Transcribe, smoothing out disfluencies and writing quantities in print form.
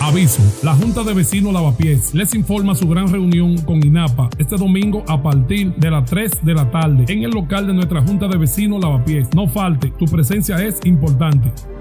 Aviso, la Junta de Vecinos Lavapiés les informa su gran reunión con INAPA este domingo a partir de las 3 de la tarde en el local de nuestra Junta de Vecinos Lavapiés. No falte, tu presencia es importante.